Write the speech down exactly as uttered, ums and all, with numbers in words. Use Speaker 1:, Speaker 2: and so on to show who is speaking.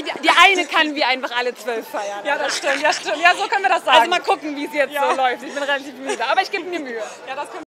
Speaker 1: die, die eine kann wie einfach alle zwölf feiern.
Speaker 2: Ja, das stimmt, ja, stimmt. Ja, so können wir das sagen.
Speaker 1: Also mal gucken, wie es jetzt
Speaker 2: ja.
Speaker 1: so läuft. Ich bin relativ müde, aber ich gebe mir Mühe.
Speaker 2: Ja, das können